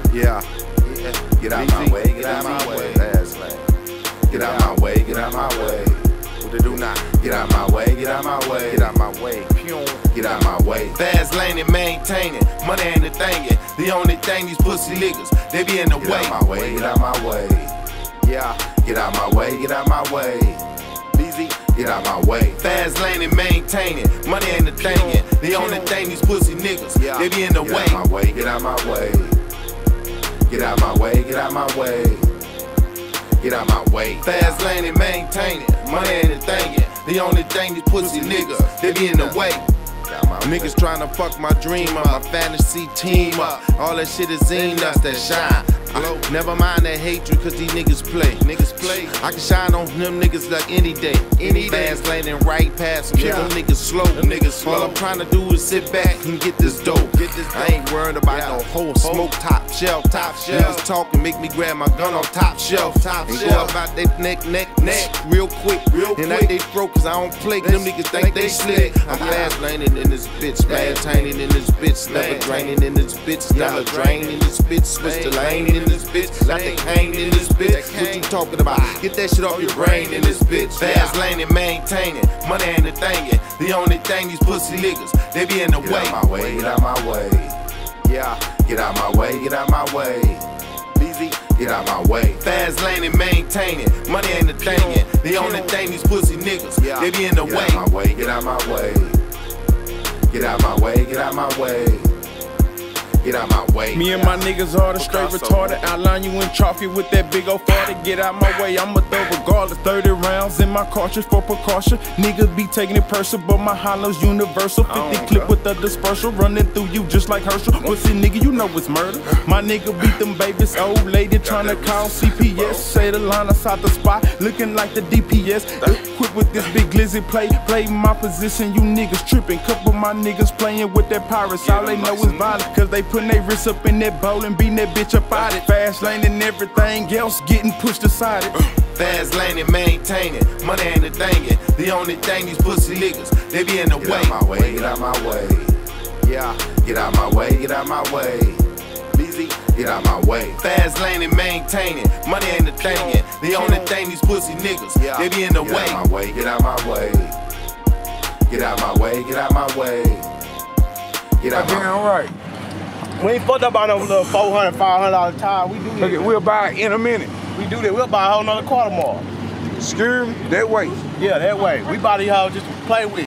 Yeah. Get out my way, get out my way. Fast lane. Get out my way, get out my way. What they do now? Get out my way, get out my way. Get out my way. Get out my way. Fast lane and maintain it. Money ain't the thing yet. The only thing these pussy niggas, they be in the way. Get out my way, get out my way. Yeah. Get out my way, get out my way. Easy. Get out my way. Fast lane and maintain it. Money ain't the thing yet. The only thing these pussy niggas, they be in the way. Get out my way, get out my way. Get out my way, get out my way. Get out my way. Fast lane and maintain it. Money ain't the thing yet. The only thing these pussy niggas, they be in the way. Niggas tryna fuck my dream up, my fantasy team up. All that shit is in us that shine. Never mind that hatred, cause these niggas play. I can shine on them niggas like any day. Fast lane and right past them. Them niggas slow. All I'm trying to do is sit back and get this dope. I ain't worried about no whole smoke top shelf. Niggas talking, make me grab my gun on top shelf. And go about they neck, real quick. And out they throat, cause I don't play. Them niggas think they slick. I'm fast laning in this bitch, maintaining in this bitch, never draining in this bitch, never draining in this bitch, switch the lane in this bitch, got the cane in this bitch. What you talking about? Get that shit off your brain in this bitch. Fast lane and maintain it. Money ain't the thing yet. The only thing these pussy niggas, they be in the way. Get out my way, get out my way. Yeah, get out my way, get out my way. Easy, get out my way. Fast lane and maintain it. Money ain't the thing yet. The only thing these pussy niggas, they be in the way. Get out my way, get out my way. Get out my way, get out my way. Get out my way. Me and my niggas are the straight retarded. Outline you in chalky with that big old 40. Get out my way, I'ma throw regardless. 30 rounds in my cartridge for precaution. Niggas be taking it personal, but my hollow's universal. 50 clip with the dispersal, running through you just like Herschel. Pussy nigga, you know it's murder. My nigga beat them babies, old lady tryna call CPS. Say the line outside the spot, looking like the DPS. Quit with this big glizzy play my position. You niggas tripping. Couple my niggas playing with that pirates. All they know is violence, cause they putting their wrists up in that bowl and beating that bitch up out it. Fast lane and everything else getting pushed aside it. Fast lane and maintain it. Money ain't the thing yet. The only thing these pussy niggas, they be in the way. Get out my way, get out my way. Yeah, get out my way, get out my way. Easy, get out my way. Fast lane and maintain it. Money ain't the thing yet. The only thing these pussy niggas, they be in the way. Get out my way, get out my way. Get out my way, get out my way. Get out my way. All right. We ain't fucked up on no little $400, $500 tire. We do this. Okay, we'll buy it in a minute. We do that. We'll buy a whole nother car tomorrow. Screw that way. Yeah, that way. We buy these hoes just to play with.